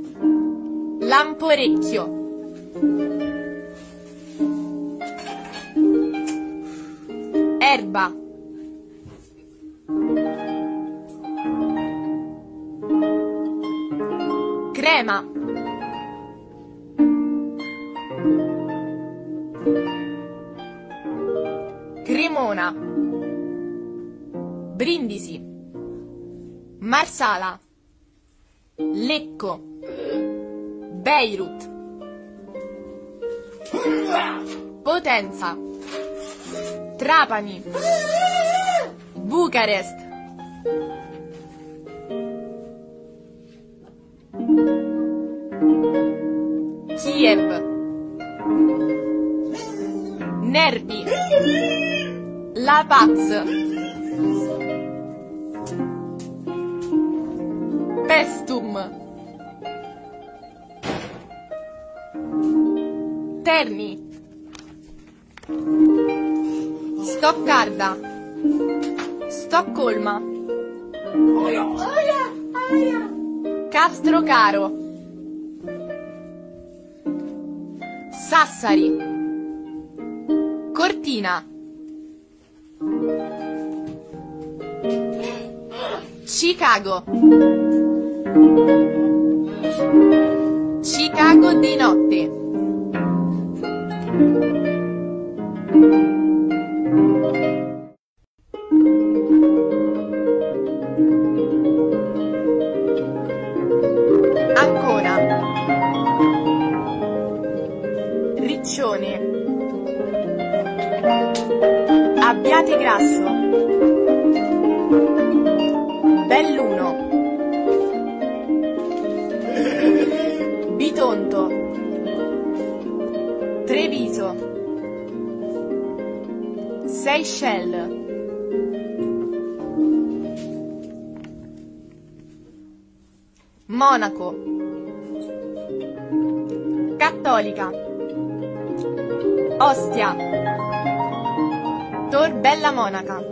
Lamporecchio. Erba. Crema. Cremona. Brindisi. Marsala. Lecco. Beirut. Potenza. Trapani. Bucarest. Kiev. Nervi. La Paz. Pestum. Terni. Stoccarda. Stoccolma. Castrocaro. Sassari. Cortina. Chicago. Chicago di notte. Ancona. Riccione. Abbiategrasso. Belluno. Bitonto. Treviso. Seychelles. Monaco. Cattolica. Ostia. Tor Bella Monaca.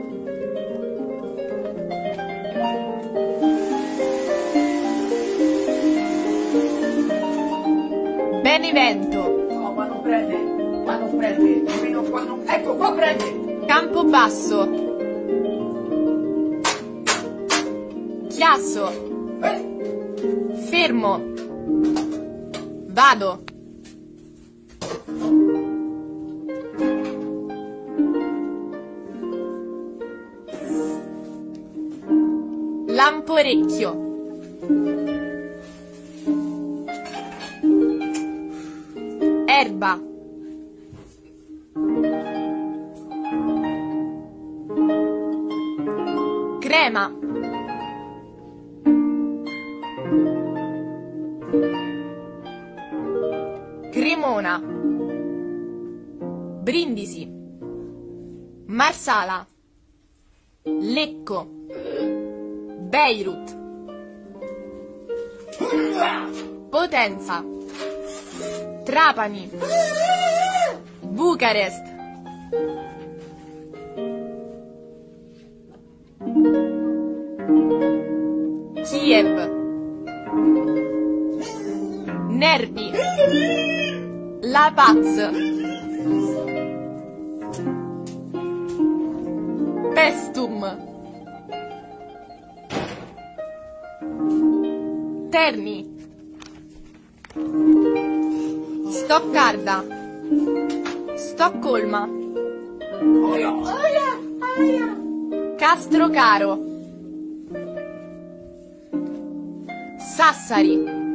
Benevento. No, ma non prende, nemmeno qua non... Ecco, qua prende! Campobasso. Chiasso. Fermo. Vado. Lamporecchio. Erba. Crema. Cremona. Brindisi. Marsala. Lecco. Beirut. Potenza. Trapani. Bucarest. Kiev. Nervi. La Paz. Pestum. Terni. Stoccarda. Stoccolma. Castrocaro. Sassari.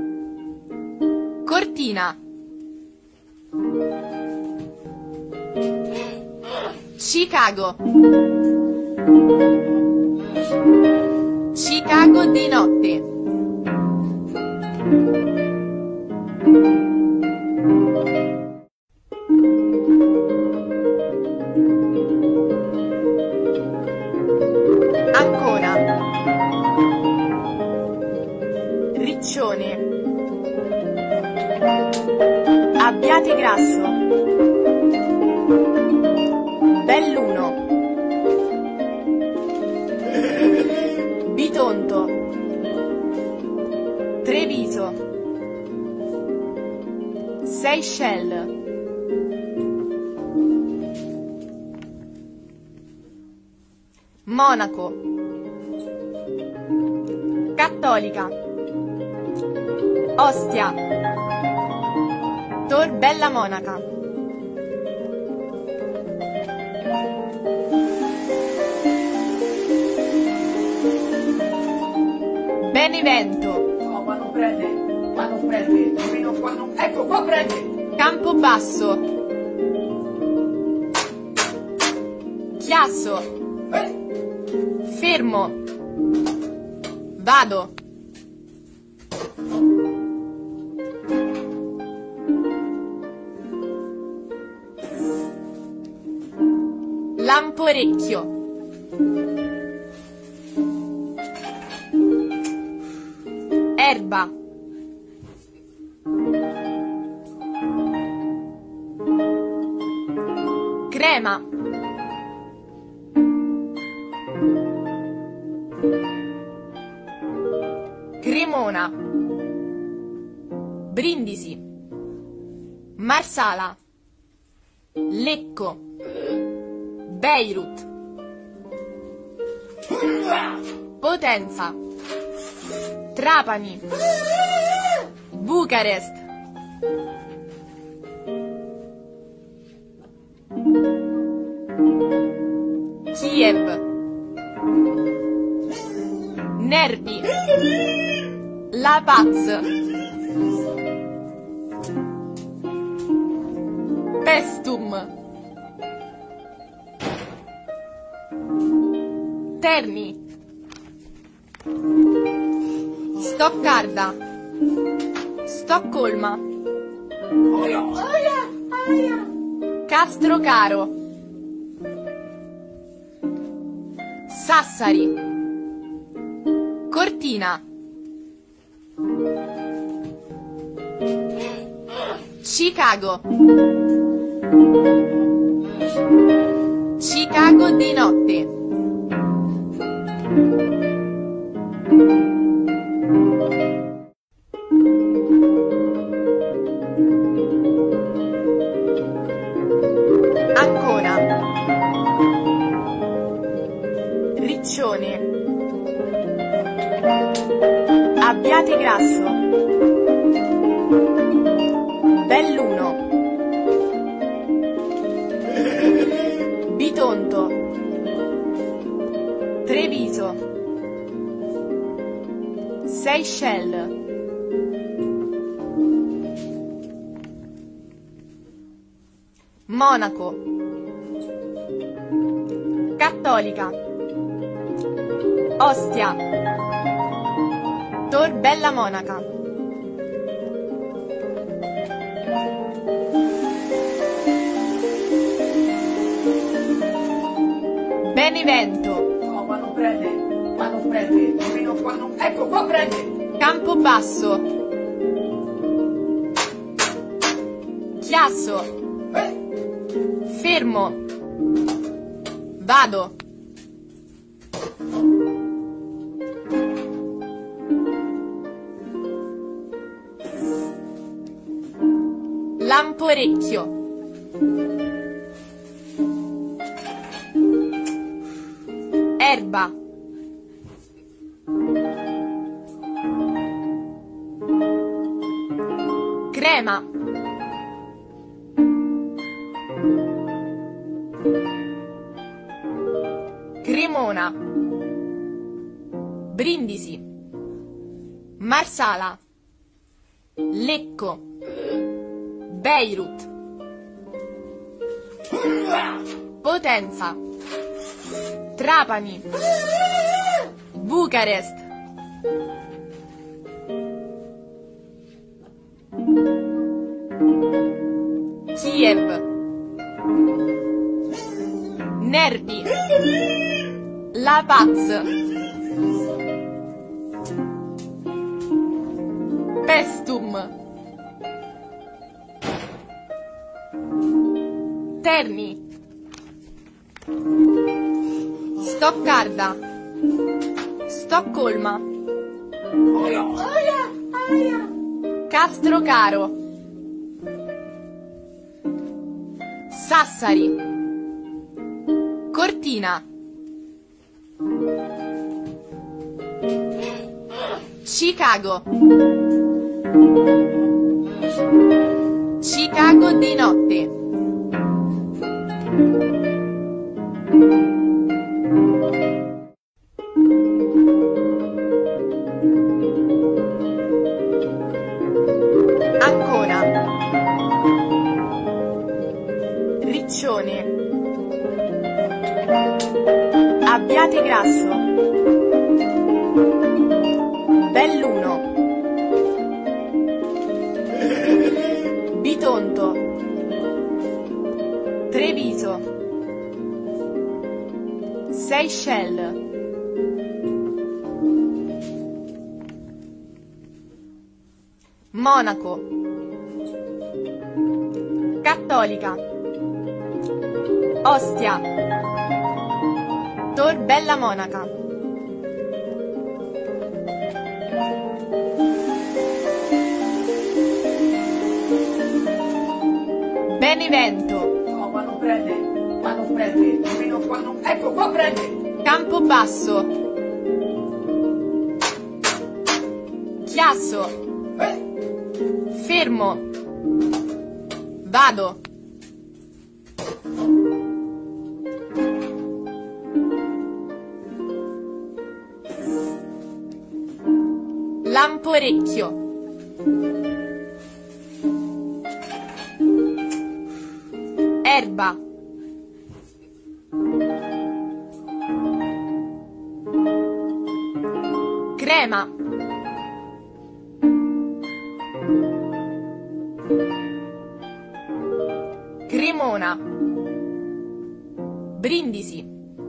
Cortina. Chicago. Chicago di notte. Ancona. Riccione. Abbiategrasso. Belluno. Bitonto. Treviso. Seychelles. Monaco. Cattolica. Ostia. Tor Bella Monaca. Benevento. No, ma non prende, nemmeno quando... Ecco, qua prende! Campobasso. Chiasso. Fermo. Vado. Lamporecchio. Erba. Crema. Cremona. Brindisi. Marsala. Lecco. Beirut. Potenza. Trapani. Bucarest. Kiev. Nervi. La Paz. Pestum. Terni. Stoccarda. Stoccolma. Castrocaro. Sassari. Cortina. Chicago. Chicago di notte. Ancona. Riccione. Abbiategrasso. Belluno. Bitonto. Treviso. Seychelles. Monaco. Cattolica. Ostia. Tor Bella Monaca. Benevento. No, ma non prende, nemmeno quando... Ecco, qua prende! Campobasso. Chiasso. Fermo. Vado. Lamporecchio. Erba. Crema. Cremona. Brindisi. Marsala. Lecco. Beirut. Potenza. Trapani. Bucarest. Kiev. Nervi. La Paz. Pestum. Terni. Stoccarda. Stoccolma. Castrocaro. Sassari. Cortina. Chicago. Chicago di notte. Ancora. Riccione. Abbiate Grasso. Belluno. Bitonto. Treviso. Seychelles. Monaco. Cattolica. Ostia. Tor Bella Monaca. Benevento. No, ma non prende. Ma non prende. Nemmeno qua non... Ecco, qua prende. Campobasso. Chiasso. Fermo. Vado. Lamporecchio. Erba. Crema. Cremona. Brindisi.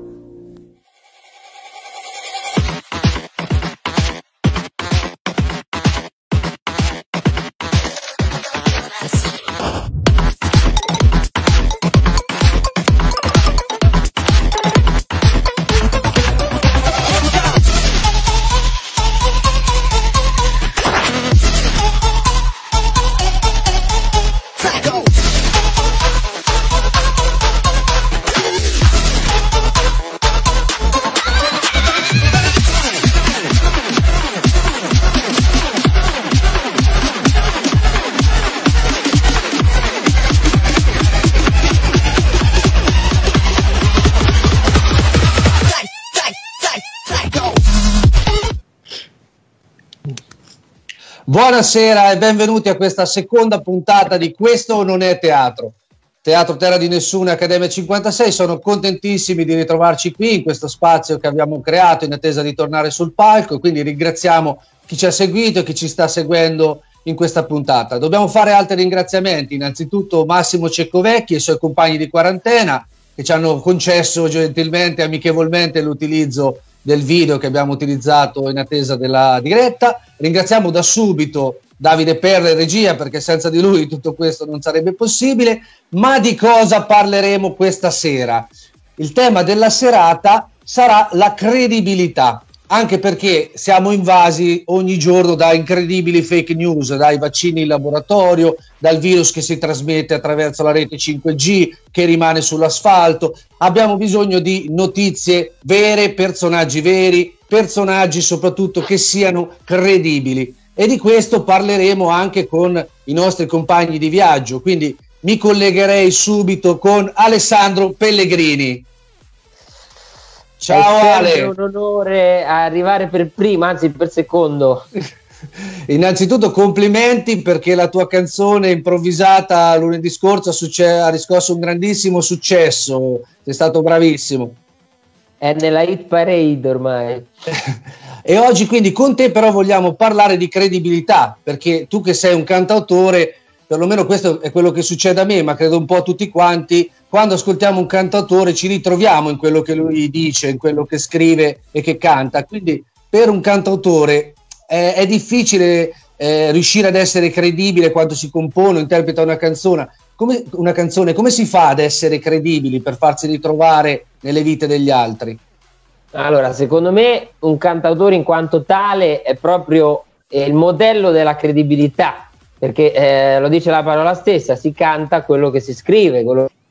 Buonasera e benvenuti a questa seconda puntata di Questo non è teatro. Teatro Terra di Nessuno, Accademia 56. Sono contentissimi di ritrovarci qui in questo spazio che abbiamo creato in attesa di tornare sul palco, quindi ringraziamo chi ci ha seguito e chi ci sta seguendo in questa puntata. Dobbiamo fare altri ringraziamenti, innanzitutto Massimo Ceccovecchi e i suoi compagni di quarantena che ci hanno concesso gentilmente e amichevolmente l'utilizzo del video che abbiamo utilizzato in attesa della diretta. Ringraziamo da subito Davide Perla in regia, perché senza di lui tutto questo non sarebbe possibile. Ma di cosa parleremo questa sera? Il tema della serata sarà la credibilità, anche perché siamo invasi ogni giorno da incredibili fake news, dai vaccini in laboratorio, dal virus che si trasmette attraverso la rete 5G che rimane sull'asfalto. Abbiamo bisogno di notizie vere, personaggi soprattutto che siano credibili, e di questo parleremo anche con i nostri compagni di viaggio, quindi mi collegherei subito con Alessandro Pellegrini. Ciao Ale. È un onore arrivare per prima, anzi per secondo. Innanzitutto complimenti, perché la tua canzone improvvisata lunedì scorso ha riscosso un grandissimo successo, sei stato bravissimo. È nella hit parade ormai. E oggi quindi con te però vogliamo parlare di credibilità, perché tu che sei un cantautore, perlomeno questo è quello che succede a me, ma credo un po' a tutti quanti, quando ascoltiamo un cantautore ci ritroviamo in quello che lui dice, in quello che scrive e che canta. Quindi per un cantautore è difficile riuscire ad essere credibile quando si compone o interpreta una canzone. Come si fa ad essere credibili per farsi ritrovare nelle vite degli altri? Allora, secondo me un cantautore in quanto tale è proprio il modello della credibilità, perché lo dice la parola stessa, si canta quello che si scrive, quello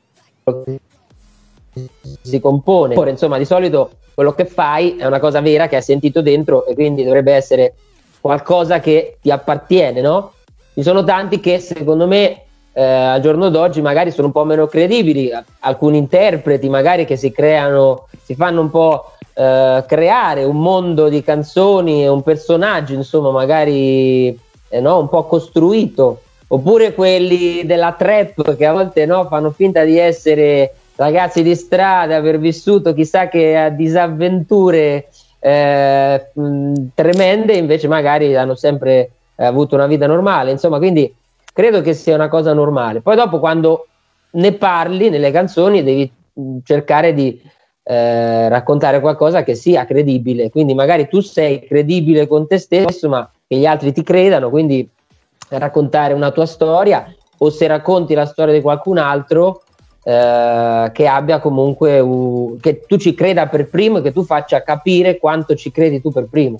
che si compone. Ora, insomma, di solito quello che fai è una cosa vera che hai sentito dentro e quindi dovrebbe essere qualcosa che ti appartiene, no? Ci sono tanti che secondo me al giorno d'oggi magari sono un po' meno credibili, alcuni interpreti magari che si fanno un po' creare un mondo di canzoni e un personaggio, insomma, magari no, un po' costruito, oppure quelli della trap che a volte no, fanno finta di essere ragazzi di strada, aver vissuto chissà che disavventure tremende, invece magari hanno sempre avuto una vita normale, insomma, quindi credo che sia una cosa normale. Poi dopo, quando ne parli nelle canzoni, devi cercare di raccontare qualcosa che sia credibile, quindi magari tu sei credibile con te stesso, ma che gli altri ti credano, quindi raccontare una tua storia, o se racconti la storia di qualcun altro, che abbia comunque che tu ci creda per primo e che tu faccia capire quanto ci credi tu per primo.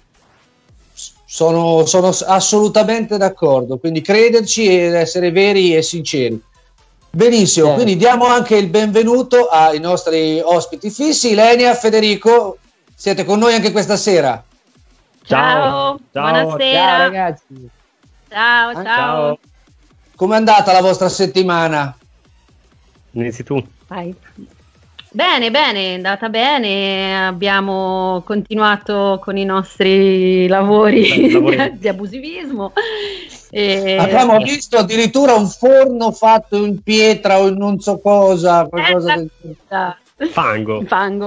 Sono assolutamente d'accordo, quindi crederci ed essere veri e sinceri. Benissimo, quindi diamo anche il benvenuto ai nostri ospiti fissi. Ilenia, Federico, siete con noi anche questa sera. Ciao. Buonasera. Ciao ragazzi. Ciao. Com'è andata la vostra settimana? Inizi tu. Vai. Bene, è andata bene, abbiamo continuato con i nostri lavori di abusivismo. Abbiamo visto addirittura un forno fatto in pietra o in non so cosa, qualcosa del... Fango.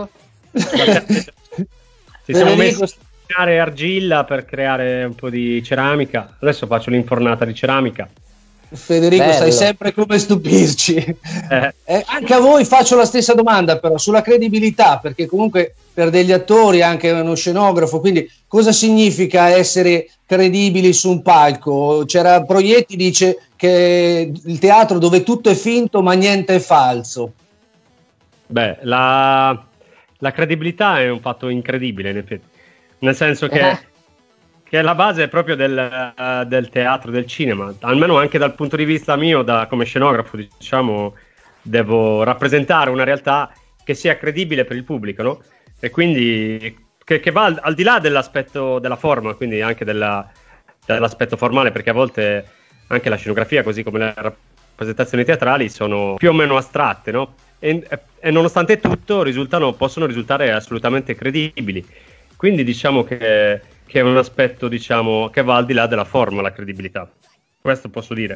Ci siamo messi a creare argilla per creare un po' di ceramica. Adesso faccio l'infornata di ceramica. Federico, Bello. sai sempre come stupirci. Anche a voi faccio la stessa domanda, però sulla credibilità, perché comunque per degli attori, anche uno scenografo, quindi cosa significa essere credibili su un palco? C'era Proietti, dice che il teatro dove tutto è finto ma niente è falso. Beh, la credibilità è un fatto incredibile, in effetti, nel senso che la base è proprio del teatro, del cinema, almeno anche dal punto di vista mio, come scenografo, diciamo, devo rappresentare una realtà che sia credibile per il pubblico, no? E quindi che va al di là dell'aspetto della forma, quindi anche dell'aspetto formale, perché a volte anche la scenografia, così come le rappresentazioni teatrali, sono più o meno astratte, no? E nonostante tutto possono risultare assolutamente credibili. Quindi diciamo che è un aspetto, diciamo, che va al di là della forma, la credibilità. Questo posso dire.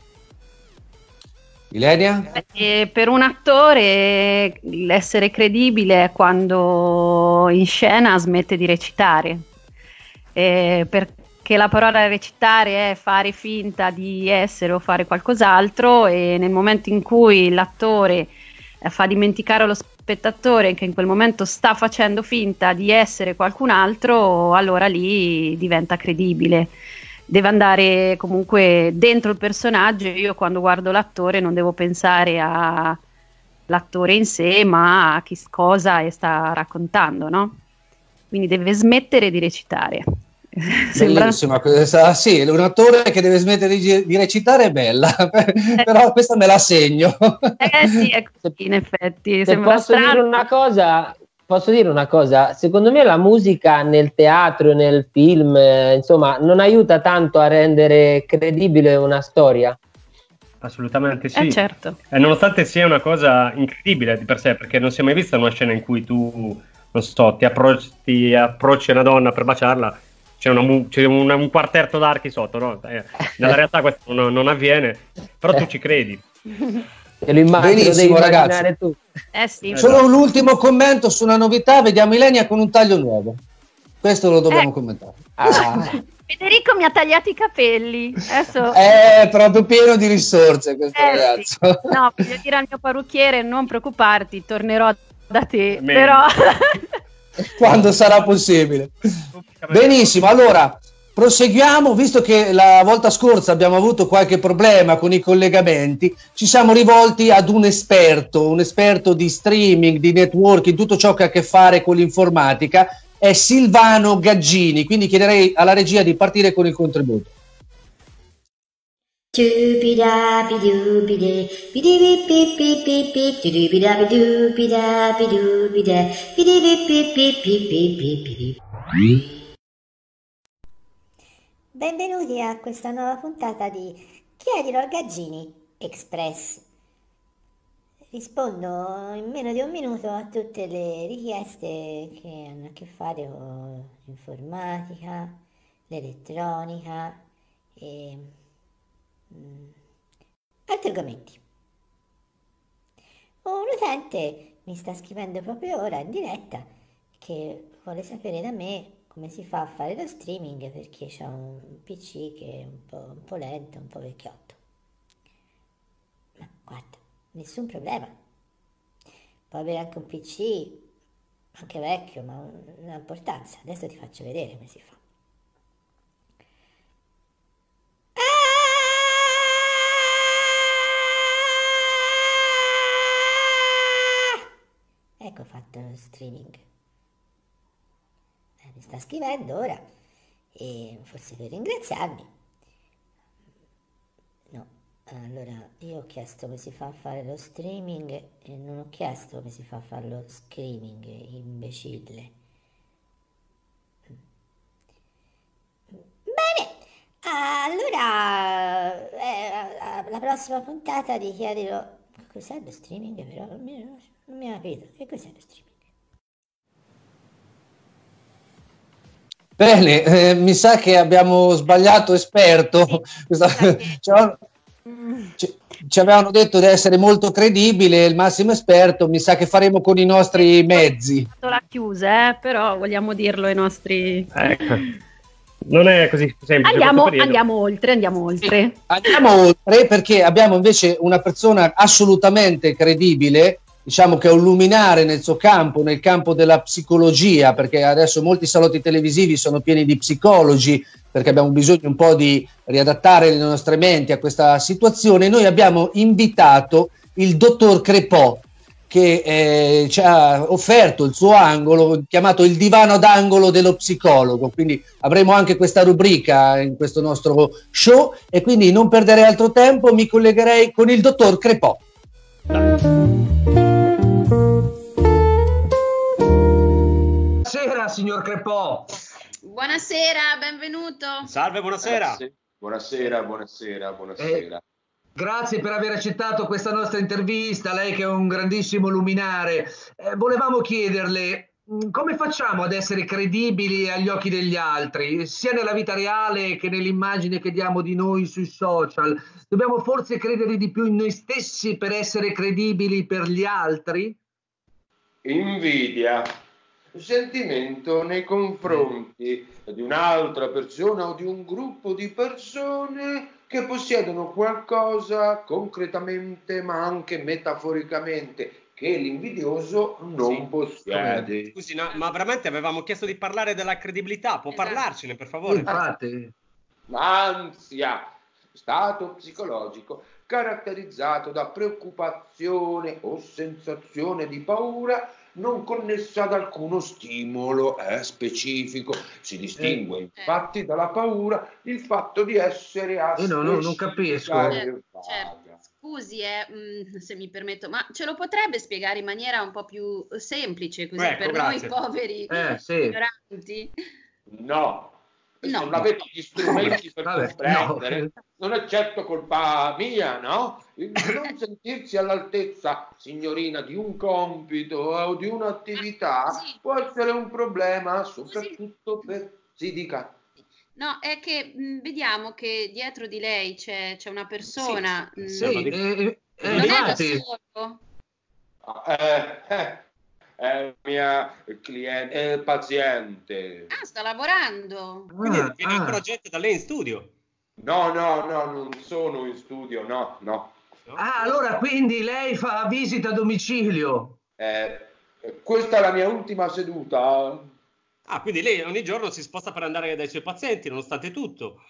Ilenia? Per un attore l'essere credibile è quando in scena smette di recitare, perché la parola recitare è fare finta di essere o fare qualcos'altro, e nel momento in cui l'attore fa dimenticare allo spettatore che in quel momento sta facendo finta di essere qualcun altro, allora lì diventa credibile. Deve andare comunque dentro il personaggio. Io quando guardo l'attore non devo pensare all'attore in sé, ma a cosa sta raccontando, no? Quindi deve smettere di recitare. Bellissima questa, sì, un attore che deve smettere di recitare è bella, però questa me la segno. Sì, è così, in effetti. Se posso dire una cosa, secondo me la musica nel teatro e nel film, insomma, non aiuta tanto a rendere credibile una storia. Assolutamente sì. Certo. E nonostante sia una cosa incredibile di per sé, perché non si è mai vista una scena in cui tu, non so, ti approcci a una donna per baciarla, c'è un quartetto d'archi sotto, no? Nella realtà questo non avviene, però tu ci credi. Te lo immagino, Benissimo, devi ragazzi. immaginare tu. Sì. Solo l'ultimo commento su una novità, vediamo Ilenia con un taglio nuovo. Questo lo dobbiamo commentare. Federico mi ha tagliato i capelli. Adesso... È proprio pieno di risorse questo ragazzo. Sì. No, voglio dire al mio parrucchiere: non preoccuparti, tornerò da te. Meglio. Però Quando sarà possibile. Benissimo, allora proseguiamo, visto che la volta scorsa abbiamo avuto qualche problema con i collegamenti, ci siamo rivolti ad un esperto di streaming, di networking, tutto ciò che ha a che fare con l'informatica, è Silvano Gaggini, quindi chiederei alla regia di partire con il contributo. Doobie-da-be-doobie-de, bidi-bip-bip-bip-bip-bip, doobie-da-be-doobie-da-be-doobie-da, bidi-bip-bip-bip-bip-bip-bip. Benvenuti a questa nuova puntata di Chiedilo al Gaggini Express. Rispondo in meno di un minuto a tutte le richieste che hanno a che fare con l'informatica, l'elettronica e altri argomenti. Un utente mi sta scrivendo proprio ora in diretta che vuole sapere da me come si fa a fare lo streaming perché c'ha un PC che è un po' lento, un po' vecchiotto. Ma guarda, nessun problema. Può avere anche un PC, anche vecchio, ma non ha importanza. Adesso ti faccio vedere come si fa. Ecco fatto lo streaming. Mi sta scrivendo ora e forse per ringraziarmi. No, allora io ho chiesto come si fa a fare lo streaming e non ho chiesto come si fa a fare lo screaming, imbecille. Bene, allora la prossima puntata di Chiedilo. Cos'è lo streaming però? Non mi ha capito. Che cos'è lo streaming? Bene, mi sa che abbiamo sbagliato esperto. Ci avevano detto di essere molto credibile, il massimo esperto. Mi sa che faremo con i nostri mezzi. La chiusa, però vogliamo dirlo ai nostri. Ecco. Non è così semplice. Andiamo oltre. Andiamo oltre perché abbiamo invece una persona assolutamente credibile, diciamo che è un luminare nel suo campo, nel campo della psicologia, perché adesso molti salotti televisivi sono pieni di psicologi, perché abbiamo bisogno un po' di riadattare le nostre menti a questa situazione. Noi abbiamo invitato il dottor Crepò, che ci ha offerto il suo angolo, chiamato il divano d'angolo dello psicologo, quindi avremo anche questa rubrica in questo nostro show e quindi non perderei altro tempo, mi collegherei con il dottor Crepò. Buonasera signor Crepò. Buonasera, benvenuto. Salve, buonasera. Buonasera. Grazie per aver accettato questa nostra intervista, lei che è un grandissimo luminare. Volevamo chiederle come facciamo ad essere credibili agli occhi degli altri, sia nella vita reale che nell'immagine che diamo di noi sui social? Dobbiamo forse credere di più in noi stessi per essere credibili per gli altri? Invidia, sentimento nei confronti di un'altra persona o di un gruppo di persone che possiedono qualcosa concretamente ma anche metaforicamente che l'invidioso non possiede. Scusi, no, ma veramente avevamo chiesto di parlare della credibilità, può parlarcene per favore? Infatti. Ansia, stato psicologico caratterizzato da preoccupazione o sensazione di paura non connessa ad alcuno stimolo specifico. Si distingue infatti dalla paura il fatto di essere non capisco. Certo. Scusi, se mi permetto, ma ce lo potrebbe spiegare in maniera un po' più semplice, così per grazie. noi poveri ignoranti? No. Se non avete gli strumenti per comprendere, non è certo colpa mia, no? Il non sentirsi all'altezza, signorina, di un compito o di un'attività può essere un problema, soprattutto per... Si dica. No, è che vediamo che dietro di lei c'è una persona. Non è da solo? È mia cliente, paziente. Ah, sta lavorando. Quindi viene ancora gente da lei in studio? No, non sono in studio, no. Ah, allora quindi lei fa visita a domicilio? Questa è la mia ultima seduta. Ah, quindi lei ogni giorno si sposta per andare dai suoi pazienti, nonostante tutto?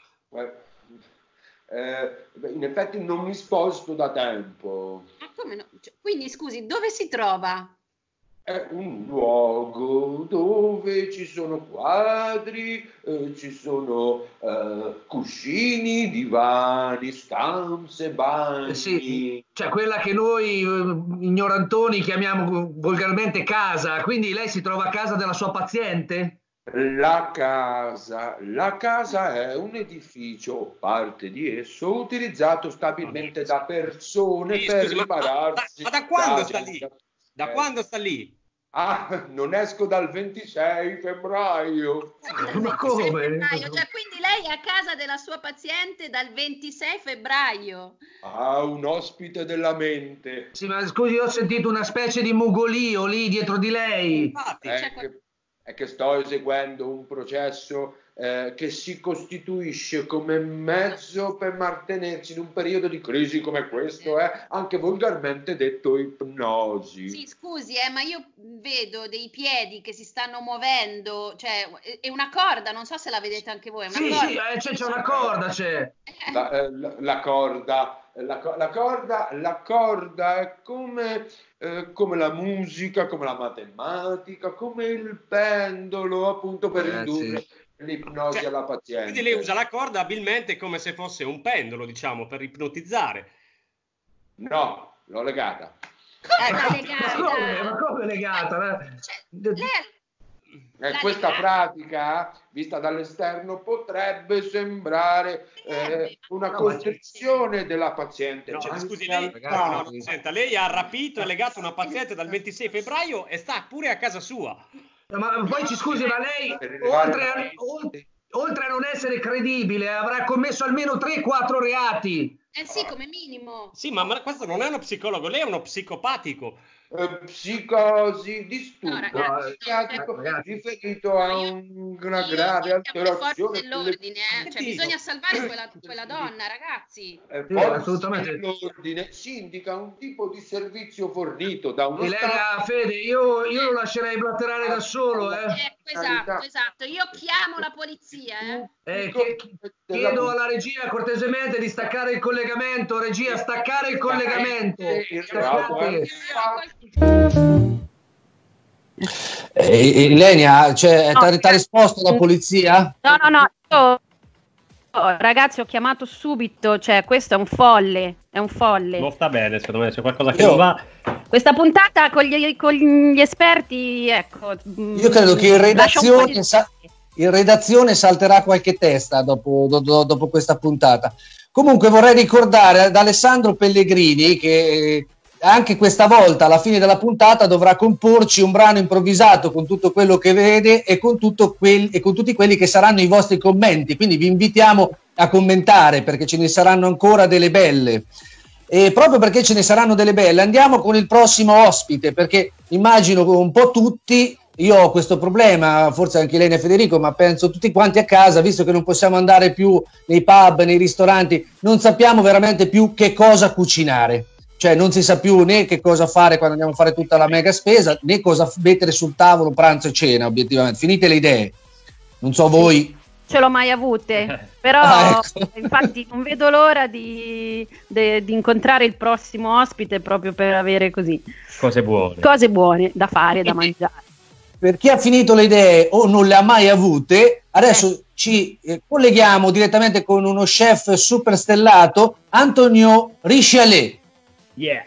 In effetti non mi sposto da tempo. Ma come no? Quindi, scusi, dove si trova? È un luogo dove ci sono quadri, ci sono cuscini, divani, stanze, bagni. Sì, cioè quella che noi ignorantoni chiamiamo volgarmente casa, quindi lei si trova a casa della sua paziente? La casa è un edificio o parte di esso utilizzato stabilmente da persone Sì, per scusi, ma ripararsi. da quando sta lì? Da quando sta lì? Ah, non esco dal 26 febbraio. Ma come? Febbraio, cioè, quindi lei è a casa della sua paziente dal 26 febbraio. Ah, un ospite della mente. Sì, ma scusi, io ho sentito una specie di mugolio lì dietro di lei. Infatti, È che sto eseguendo un processo che si costituisce come mezzo per mantenersi in un periodo di crisi come questo, anche volgarmente detto ipnosi. Sì, scusi, ma io vedo dei piedi che si stanno muovendo, cioè è una corda, non so se la vedete anche voi. È una Sì, corda. sì, c'è una corda, c'è. La corda è come la musica, come la matematica, come il pendolo, appunto per indurre l'ipnosi alla paziente. quindi lei usa la corda abilmente come se fosse un pendolo, diciamo, per ipnotizzare. No, l'ho legata. Come legata? Ma come legata? Questa pratica, vista dall'esterno, potrebbe sembrare una costrizione della paziente. No, Cioè, scusi, in lei, realtà- senta, lei ha rapito e legato una paziente dal 26 febbraio e sta pure a casa sua. Ma poi ci scusi, ma lei, Per rilevare oltre a non essere credibile, avrà commesso almeno 3-4 reati. Sì, come minimo. Sì, ma questo non è uno psicologo, lei è uno psicopatico. Psicosi, disturbo ragazzi, psichiatrico ragazzi. riferito a una grave alterazione dell'ordine, cioè bisogna salvare quella donna, ragazzi. assolutamente. L'ordine si indica un tipo di servizio fornito da uno Ilenia, Fede, io lo lascerei blatterare da solo, Esatto, io chiamo la polizia, Chiedo alla regia cortesemente di staccare il collegamento. Regia, staccare il collegamento. Staccate. Ilenia, t'ha risposto la polizia? No, io, ragazzi, ho chiamato subito, cioè questo è un folle, Non sta bene, secondo me c'è qualcosa che non va. Questa puntata con gli esperti, ecco. Io credo che in redazione salterà qualche testa dopo questa puntata. Comunque vorrei ricordare ad Alessandro Pellegrini che anche questa volta alla fine della puntata dovrà comporci un brano improvvisato con tutto quello che vede e con tutti quelli che saranno i vostri commenti, quindi vi invitiamo a commentare perché ce ne saranno ancora delle belle. E proprio perché ce ne saranno delle belle andiamo con il prossimo ospite, perché immagino che un po' tutti, io ho questo problema, forse anche Ilenia e Federico, ma penso tutti quanti a casa, visto che non possiamo andare più nei pub, nei ristoranti, non sappiamo veramente più che cosa cucinare. Cioè non si sa più né che cosa fare quando andiamo a fare tutta la mega spesa, né cosa mettere sul tavolo pranzo e cena, obiettivamente. Finite le idee. Non so voi. Ce l'ho mai avute, però ecco. Infatti non vedo l'ora di incontrare il prossimo ospite proprio per avere così Cose buone. cose buone da fare, da mangiare. Per chi ha finito le idee o non le ha mai avute, adesso ci colleghiamo direttamente con uno chef super stellato, Antonio Richelieu. Yeah.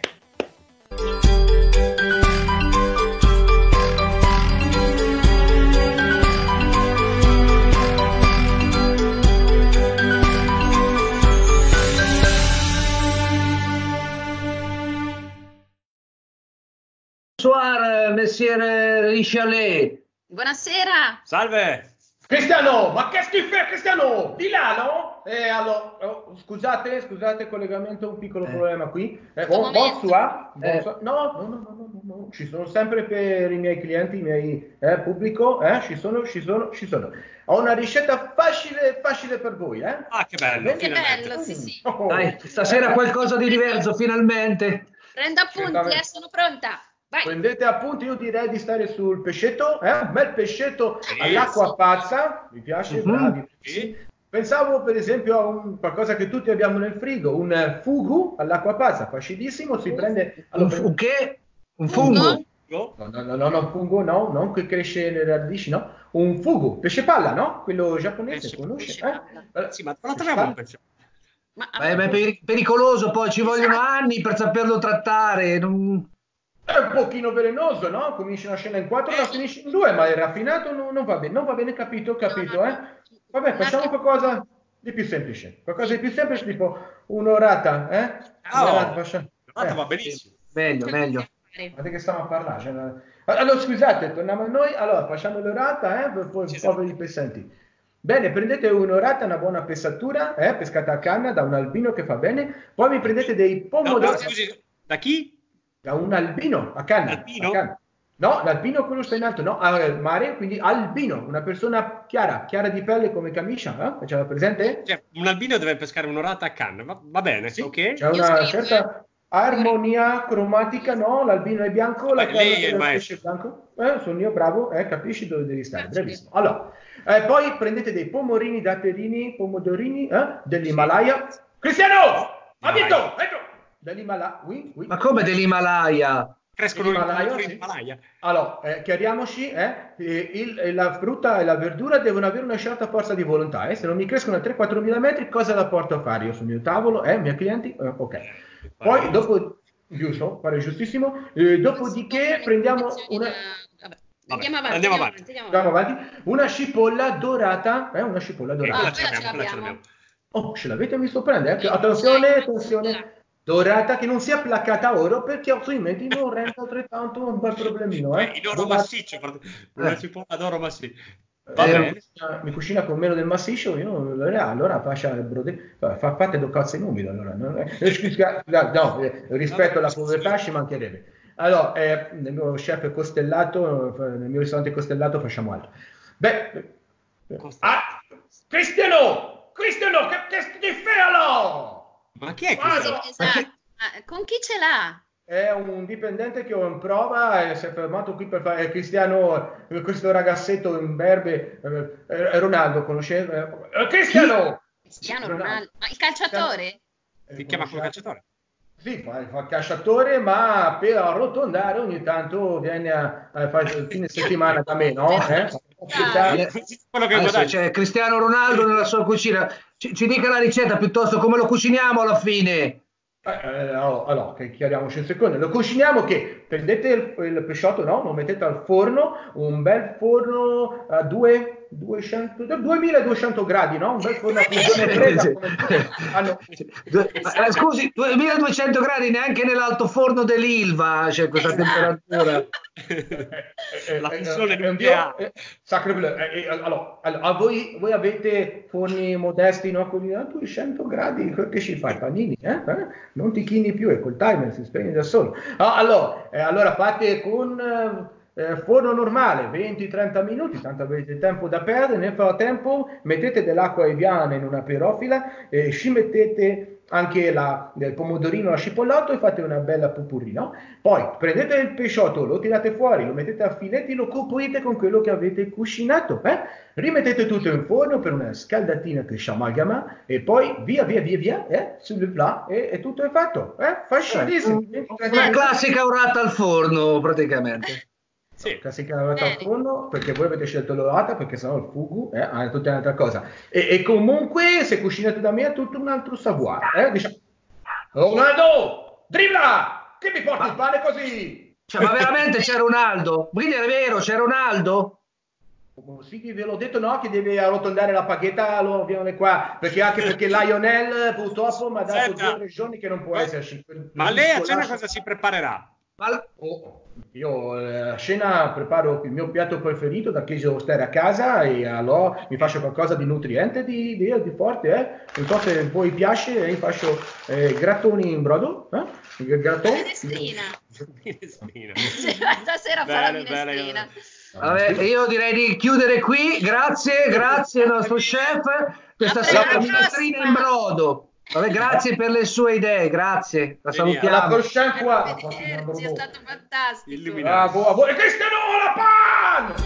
Bonsoir, Monsieur Richelieu. Buonasera. Salve! Cristiano, ma che schifo è Cristiano? Di là, no? Allora, scusate, collegamento, un piccolo problema qui. Bonsoir. No, ci sono sempre per i miei clienti, i miei pubblico, ci sono. Ho una ricetta facile per voi, Ah, che bello! Che finalmente. bello, sì. Oh. Dai, stasera qualcosa di diverso, finalmente. Prendo appunti, sono pronta. Vai. Prendete appunti, io direi di stare sul pescetto, un bel pescetto all'acqua pazza, mi piace, bravi. Sì. Pensavo per esempio a qualcosa che tutti abbiamo nel frigo, un fugu all'acqua pazza, facilissimo, si prende... Un che? Un fungo? No, fungo no, non che cresce nelle radici, no? Un fugu, pesce palla, no? Quello giapponese, conosci? Sì, ma non troviamo un pesce. È pericoloso, poi ci vogliono anni per saperlo trattare. È un pochino velenoso, no? Cominci una scena in 4, la finisci in 2, ma il raffinato non va bene, capito, eh? Vabbè, facciamo qualcosa di più semplice, tipo un'orata, eh? Un'orata va benissimo. Meglio. Guardate che stiamo a parlare. Allora, scusate, torniamo a noi. Allora, facciamo l'orata, poi poveri pesanti. Bene, prendete un'orata, una buona pesatura, pescata a canna da un albino che fa bene. Poi mi prendete dei pomodori. No, scusi, da chi? Da un albino a canna. Albino? A canna. No, l'albino quello sta in alto, no, al mare, quindi albino, una persona chiara di pelle come camicia, ce l'ha presente? Cioè, un albino deve pescare un'orata a canna, va bene, sì, ok? C'è una certa armonia cromatica, no? L'albino è bianco, la lei è il pesce bianco. Sono io bravo, capisci dove devi stare, bravissimo. Allora, poi prendete dei pomodorini dell'Himalaya. Cristiano! Abito! Ecco! Dell'Himalaya, oui. Ma come dell'Himalaya? Crescono in sì. Himalaya. Allora, chiariamoci, la frutta e la verdura devono avere una certa forza di volontà. Se non mi crescono a 3-4 mila metri, cosa la porto a fare? Io sul mio tavolo, miei clienti, ok. Poi, dopo, giusto, pare giustissimo, dopodiché prendiamo una... Andiamo avanti. Una cipolla dorata, una cipolla dorata. Ce l'abbiamo. Oh, ce l'avete visto prendere? Attenzione. Dorata, che non sia placcata a oro, perché altrimenti non rende altrettanto un bel problemino. In oro massiccio, una cipolla d'oro massiccio. Mi cucina con meno del massiccio, allora fate due cazzo in umido. Allora. Rispetto alla povertà ci mancherebbe. Allora, nel mio chef costellato, nel mio ristorante costellato facciamo altro. Cristiano, che fai allora? Ma chi è questo? Esatto. Con chi ce l'ha? È un dipendente che ho in prova e si è fermato qui per fare Cristiano, questo ragazzetto imberbe, Ronaldo, conoscete? Cristiano Ronaldo. Ma il calciatore? Si chiama come calciatore? Sì, fa calciatore, ma per arrotondare ogni tanto viene a fare il fine settimana da me, no? Quello che c'è Cristiano Ronaldo nella sua cucina. Ci dica la ricetta piuttosto, come lo cuciniamo alla fine? Allora, chiariamoci un secondo. Lo cuciniamo che prendete il pesciotto, no? Lo mettete al forno, un bel forno a 2200 gradi, no? Un bel forno a fusione fredda. Scusi, 2200 gradi, neanche nell'altoforno dell'Ilva c'è questa temperatura. La fusione nucleare. Allora, voi avete forni modesti, no? Quelli a 200 gradi, che ci fai? Panini, non ti chini più e col timer si spegne da solo. Allora fate con forno normale 20-30 minuti, tanto avete tempo da perdere. Nel frattempo mettete dell'acqua eviana in una pirofila e ci mettete anche del pomodorino cipollato e fate una bella pupurri, no? Poi prendete il pesciotto, lo tirate fuori, lo mettete a filetti, lo coprite con quello che avete cucinato, rimettete tutto in forno per una scaldatina che si amalgama e poi via sul là e tutto è fatto, facilissimo. Una classica orata al forno praticamente. Sì. Classica orata al forno, perché voi avete scelto l'orata, perché sennò il fugu è tutta un'altra cosa. E comunque se cucinate da me è tutto un altro savoir. Diciamo. Ronaldo, dribbla! Che mi porti il pane così? Ma veramente c'è Ronaldo? Quindi è vero, c'è Ronaldo? Sì, ve l'ho detto, no, che deve arrotondare la paghetta, lo viene qua, perché Lionel purtroppo mi ha dato 2 o 3 giorni che non può esserci. Ma lei a cena cosa si preparerà? Io a cena preparo il mio piatto preferito da che devo stare a casa e allora mi faccio qualcosa di nutriente, di forte, non so se voi piace, mi faccio grattoni in brodo, minestrina. Stasera farà minestrina. Vabbè, io direi di chiudere qui, grazie al nostro chef, questa sera minestrina in brodo. Vabbè, grazie per le sue idee, grazie, la salutiamo. La prochaine fois. È stato fantastico. Bravo, e Cristiano la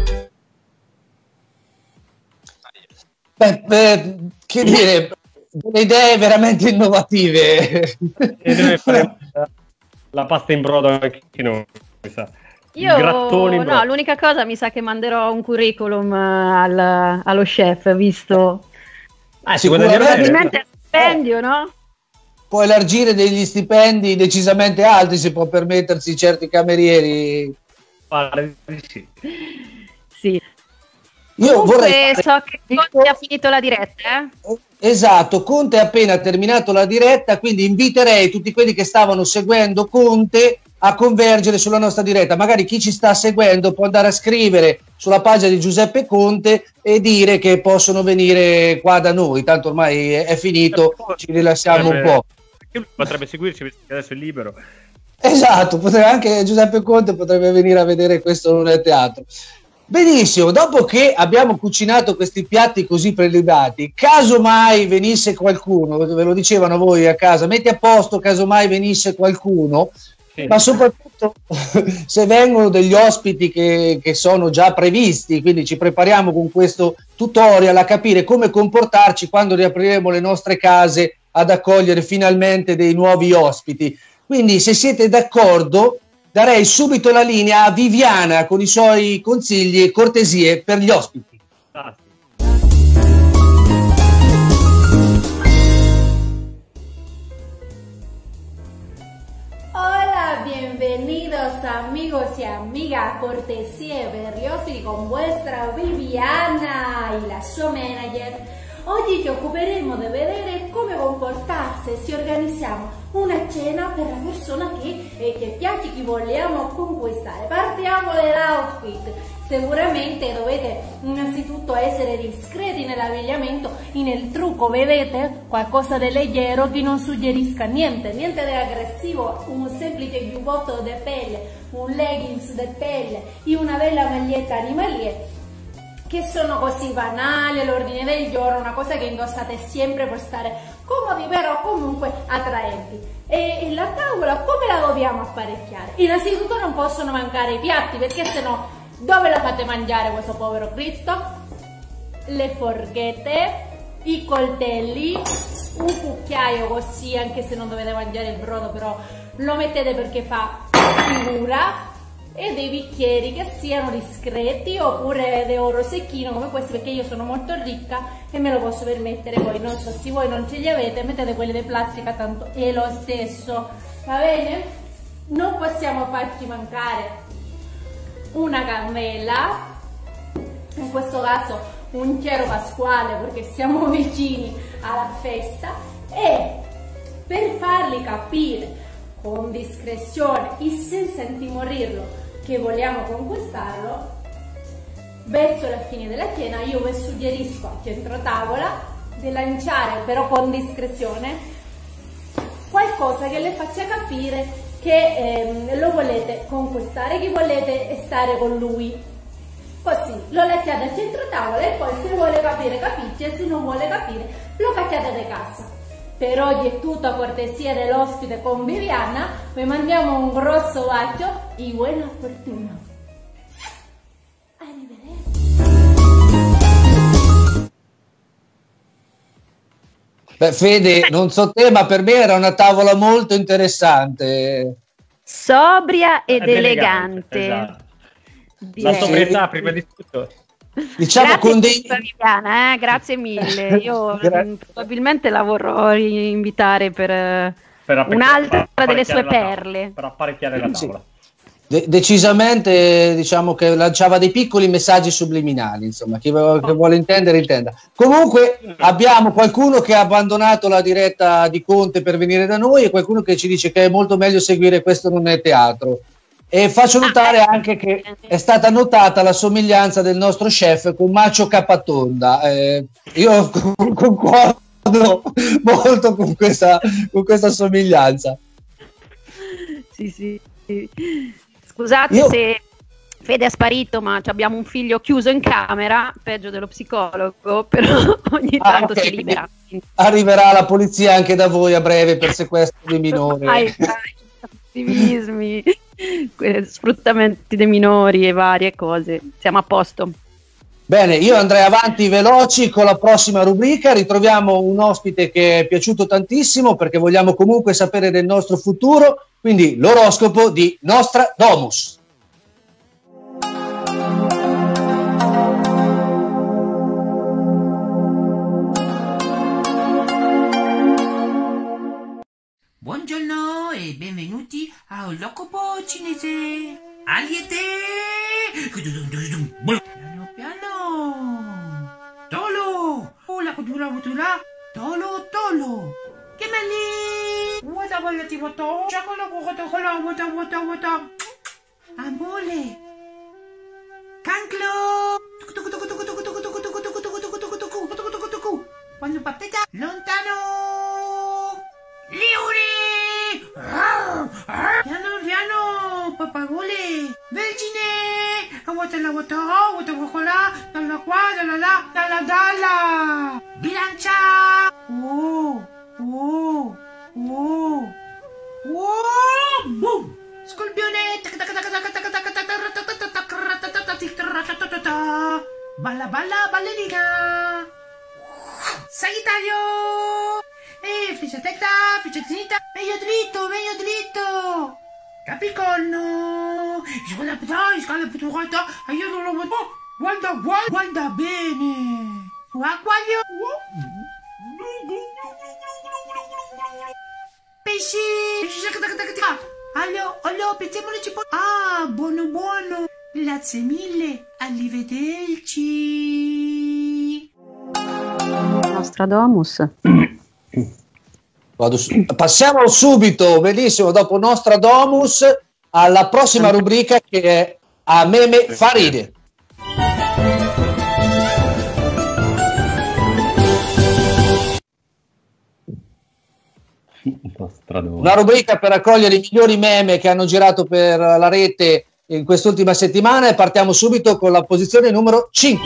pan! Che dire, delle idee veramente innovative. La pasta in brodo anche noi, mi sa. Io grattoni in no, bocca. l'unica cosa mi sa che manderò un curriculum allo chef, visto Si guadagna bene. probabilmente a stipendio, no? Può elargire degli stipendi decisamente alti se può permettersi certi camerieri. Pare di sì. Sì. Io Comunque vorrei so che Conte ha finito la diretta, Esatto, Conte ha appena terminato la diretta, quindi inviterei tutti quelli che stavano seguendo Conte a convergere sulla nostra diretta. Magari chi ci sta seguendo può andare a scrivere sulla pagina di Giuseppe Conte e dire che possono venire qua da noi, tanto ormai è finito, ci rilassiamo un po'. Lui potrebbe seguirci visto che adesso è libero. Esatto, anche Giuseppe Conte potrebbe venire a vedere Questo Non è teatro. Benissimo, dopo che abbiamo cucinato questi piatti così prelibati, caso mai venisse qualcuno, ve lo dicevano voi a casa, metti a posto caso mai venisse qualcuno, ma soprattutto se vengono degli ospiti che sono già previsti, quindi ci prepariamo con questo tutorial a capire come comportarci quando riapriremo le nostre case ad accogliere finalmente dei nuovi ospiti. Quindi se siete d'accordo darei subito la linea a Viviana con i suoi consigli e cortesie per gli ospiti. Hola, bienvenidos amigos y amigas, cortesie per gli ospiti con vostra Viviana e la sua manager. Oggi ci occuperemo di vedere come comportarsi se organizziamo una cena per la persona che piace, che vogliamo conquistare. Partiamo dall'outfit. Sicuramente dovete innanzitutto essere discreti nell'abbigliamento e nel trucco, vedete? Qualcosa di leggero che non suggerisca niente di aggressivo, un semplice giubbotto di pelle, un leggings di pelle e una bella maglietta animalier, che sono così banali all'ordine del giorno, una cosa che indossate sempre per stare comodi però comunque attraenti. E la tavola come la dobbiamo apparecchiare? Innanzitutto non possono mancare i piatti, perché sennò dove lo fate mangiare questo povero Cristo? Le forchette, i coltelli, un cucchiaio così, anche se non dovete mangiare il brodo, però lo mettete perché fa figura, e dei bicchieri che siano discreti oppure di oro secchino come questi, perché io sono molto ricca e me lo posso permettere. Poi non so se voi non ce li avete, mettete quelli di plastica, tanto è lo stesso, va bene? Non possiamo farci mancare una candela, in questo caso un cero pasquale perché siamo vicini alla festa, e per farli capire con discrezione e senza intimorirlo che vogliamo conquistarlo, verso la fine della cena io vi suggerisco a centro tavola di lanciare, però con discrezione, qualcosa che le faccia capire che lo volete conquistare, che volete stare con lui. Così lo lasciate a centro tavola e poi se vuole capire capisce, se non vuole capire lo cacciate da casa. Per oggi è tutto a cortesia dell'ospite con Viviana, vi mandiamo un grosso bacio e buona fortuna. Beh, Fede, non so te, ma per me era una tavola molto interessante. sobria ed elegante. Esatto. La sobrietà prima di tutto. Diciamo grazie con dei... Viviana, grazie mille. Io probabilmente la vorrò invitare per un'altra delle sue perle. Per apparecchiare la tavola. Decisamente, diciamo che lanciava dei piccoli messaggi subliminali, insomma, chi vuole intendere intenda. Comunque abbiamo qualcuno che ha abbandonato la diretta di Conte per venire da noi e qualcuno che ci dice che è molto meglio seguire Questo Non è teatro. E faccio notare anche che è stata notata la somiglianza del nostro chef con Macio Capatonda. Io concordo molto con questa somiglianza. Sì. Scusate se Fede è sparito, ma abbiamo un figlio chiuso in camera, peggio dello psicologo, però ogni tanto si libera. Arriverà la polizia anche da voi a breve per sequestro di minori. Attivismi, sfruttamenti dei minori e varie cose. Siamo a posto. Bene, io andrei avanti veloci con la prossima rubrica. Ritroviamo un ospite che è piaciuto tantissimo perché vogliamo comunque sapere del nostro futuro, quindi l'oroscopo di Nostradamus. Buongiorno e benvenuti a Horóscopo cinese. Ariete! Piano piano! Tolo! La cultura futura! Tolo! Che belli! Wata ti voto! Chakolo wata! Amole! Canclo! Quando battete lontano! Liuri! Piano, papagole! Vergine! Wata, dalla qua, dalla! Bilancia! Boom! Scorpione! Balla, ballerina! Sagittario! Freccia dritta, meglio dritto! Capricorno! Scala puturata, io non lo vedo! Guarda bene! Acquario! Pesci! Allora, pensiamolo cipolla! Ah, buono! Grazie mille, arrivederci! Nostradamus. Passiamo subito, benissimo, dopo Nostradamus, alla prossima rubrica che è A Meme fa ride. Una rubrica per raccogliere i migliori meme che hanno girato per la rete in quest'ultima settimana e partiamo subito con la posizione numero 5.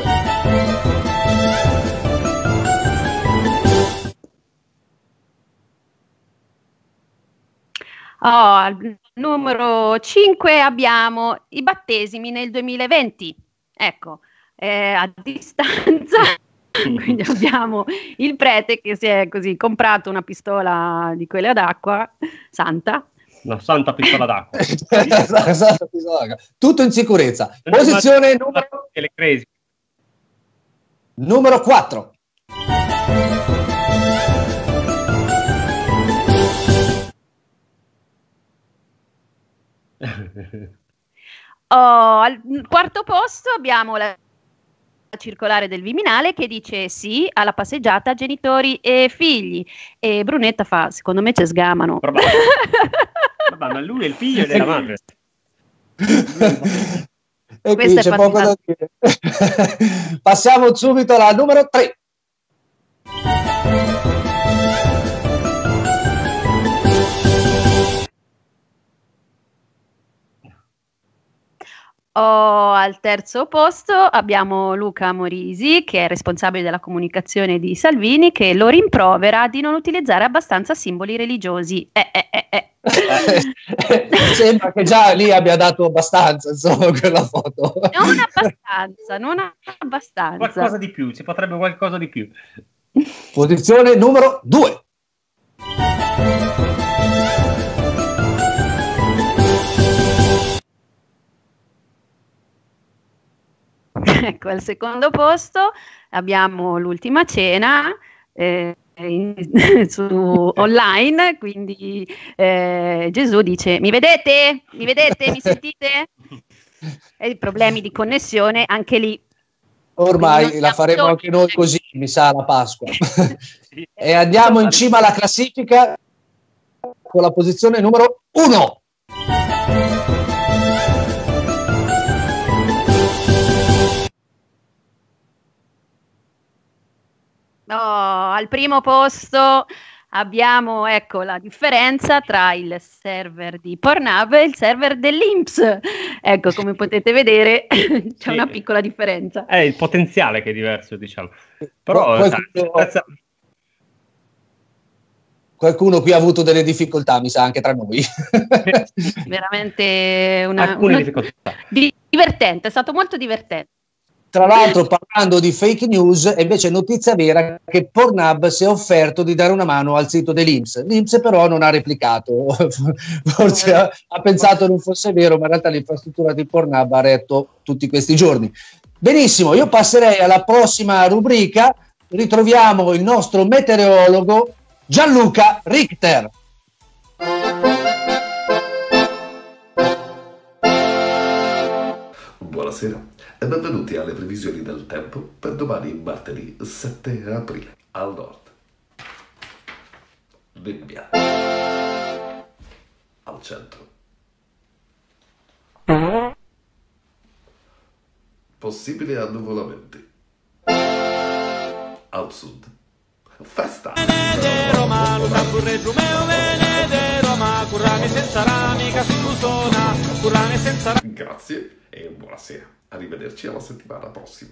Al numero 5 abbiamo i battesimi nel 2020. Ecco, a distanza, quindi abbiamo il prete che si è così comprato una pistola di quelle ad acqua, santa. Una santa pistola d'acqua. Tutto in sicurezza. Posizione numero 4. Al quarto posto abbiamo la circolare del Viminale che dice sì alla passeggiata genitori e figli, e Brunetta fa secondo me ci sgamano. Ma lui è il figlio della madre. E qui c'è poco da dire. Passiamo subito alla numero 3. Al terzo posto abbiamo Luca Morisi, che è responsabile della comunicazione di Salvini, che lo rimprovera di non utilizzare abbastanza simboli religiosi. Sembra che già lì abbia dato abbastanza, insomma, quella foto. Non abbastanza. Qualcosa di più, ci potrebbe qualcosa di più. Posizione numero 2. Ecco, al secondo posto abbiamo l'ultima cena su online, quindi Gesù dice: mi vedete? Mi sentite? E i problemi di connessione anche lì. Ormai la faremo anche noi così, mi sa, la Pasqua. E andiamo in cima alla classifica con la posizione numero 1. Al primo posto abbiamo, ecco, la differenza tra il server di Pornhub e il server dell'Inps. Ecco, come potete vedere c'è una piccola differenza. È il potenziale che è diverso, diciamo. Però qualcuno qui ha avuto delle difficoltà, mi sa, anche tra noi. Veramente alcune difficoltà. Divertente, è stato molto divertente. Tra l'altro, parlando di fake news, è invece notizia vera che Pornhub si è offerto di dare una mano al sito dell'Inps. L'Inps però non ha replicato, forse ha pensato non fosse vero, ma in realtà l'infrastruttura di Pornhub ha retto tutti questi giorni. Benissimo, io passerei alla prossima rubrica. Ritroviamo il nostro meteorologo Gianluca Richter. Buonasera e benvenuti alle previsioni del tempo per domani martedì 7 aprile. Al nord nebbia, al centro possibili annuvolamenti, al sud festa. Grazie e buonasera. Arrivederci alla settimana prossima.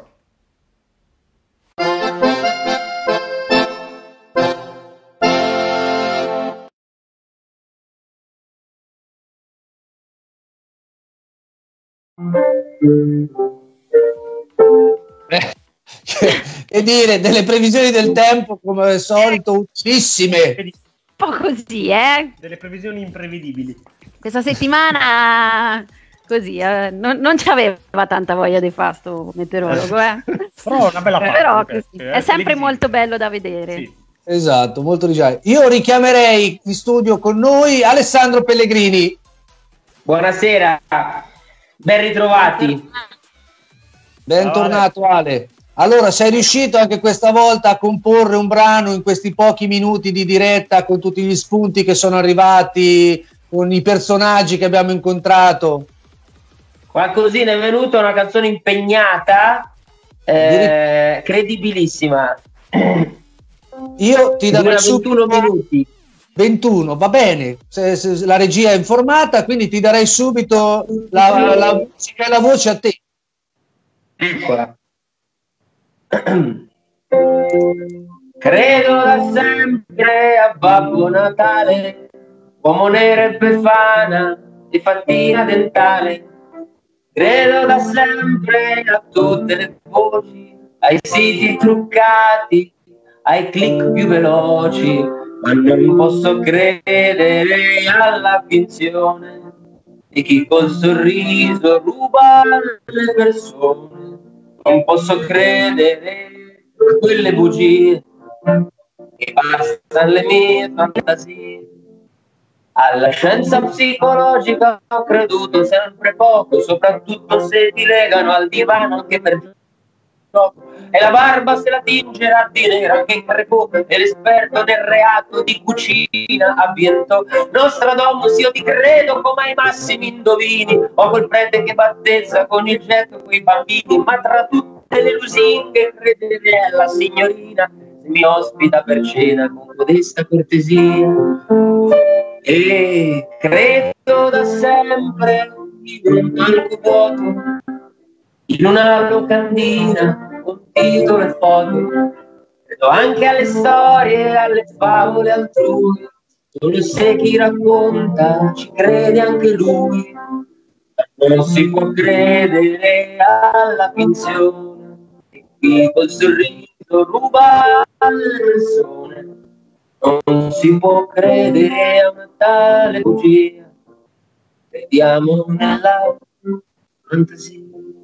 Che dire, delle previsioni del tempo come al solito utilissime. Un po' così, eh? Delle previsioni imprevedibili. Questa settimana così, non ci aveva tanta voglia di fare sto meteorologo, eh? Però una bella parte. Però così, è sempre molto bello da vedere. Sì. Esatto, molto originale. Io richiamerei in studio con noi Alessandro Pellegrini. Buonasera, ben ritrovati. Bentornato Ale. Allora, sei riuscito anche questa volta a comporre un brano in questi pochi minuti di diretta con tutti gli spunti che sono arrivati, con i personaggi che abbiamo incontrato? Qualcosina è venuta, una canzone impegnata, credibilissima. Io ti darei 21 minuti. 21, va bene, se la regia è informata, quindi ti darei subito la musica e la voce a te. Eccola. Credo da sempre a Babbo Natale, uomo nero e befana di fattina dentale. Credo da sempre a tutte le voci, ai siti truccati, ai click più veloci, ma non posso credere alla finzione di chi col sorriso ruba le persone. Non posso credere a quelle bugie che bastano le mie fantasie. Alla scienza psicologica ho creduto sempre poco, soprattutto se ti legano al divano anche per gioco. E la barba se la tingerà di nera che crepò, e l'esperto del reato di cucina avvientò. Nostradamus, io ti credo come ai massimi indovini, o quel prete che battezza con il getto quei bambini, ma tra tutte le lusinghe crederei alla signorina se mi ospita per cena con modesta cortesia. E credo da sempre in un palco vuoto, in una locandina con titolo e foto. Credo anche alle storie, alle favole altrui, solo se chi racconta ci crede anche lui. Non si può credere alla finzione e chi col sorriso ruba alle persone. Non si può credere a una tale bugia, crediamo nella fantasia.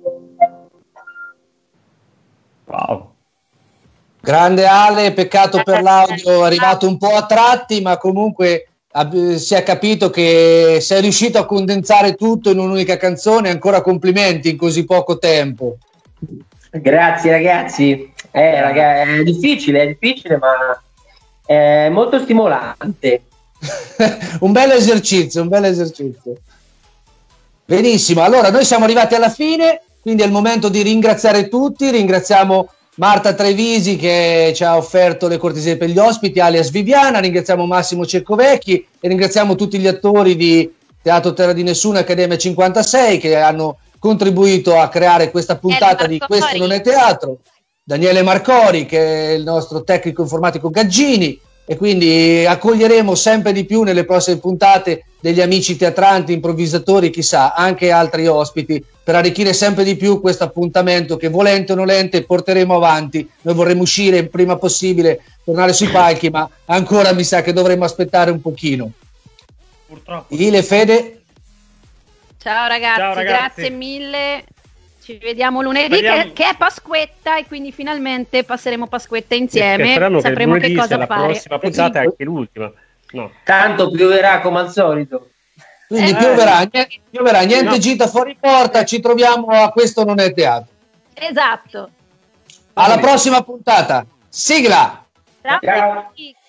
Wow. Grande Ale, peccato per l'audio, è arrivato un po' a tratti, ma comunque si è capito che sei riuscito a condensare tutto in un'unica canzone. Ancora complimenti in così poco tempo. Grazie ragazzi, è difficile, ma è molto stimolante. un bel esercizio. Benissimo, allora noi siamo arrivati alla fine, quindi è il momento di ringraziare tutti. Ringraziamo Marta Trevisi che ci ha offerto le cortesie per gli ospiti, alias Viviana, ringraziamo Massimo Ceccovecchi e ringraziamo tutti gli attori di Teatro Terra di Nessuno Accademia 56 che hanno contribuito a creare questa puntata di Questo non è teatro. Daniele Marcori che è il nostro tecnico informatico Gaggini, e quindi accoglieremo sempre di più nelle prossime puntate degli amici teatranti, improvvisatori, chissà, anche altri ospiti, per arricchire sempre di più questo appuntamento che volente o nolente porteremo avanti. Noi vorremmo uscire il prima possibile, tornare sui palchi, ma ancora mi sa che dovremmo aspettare un pochino. Purtroppo. Ile, Fede? Ciao ragazzi, grazie mille. Ci vediamo lunedì che è Pasquetta e quindi finalmente passeremo Pasquetta insieme. Sapremo che cosa fare. La prossima puntata è anche l'ultima. No. Tanto pioverà come al solito. Quindi pioverà, niente gita fuori porta, ci troviamo a Questo non è teatro. Esatto. Alla prossima puntata. Sigla! Ciao a tutti.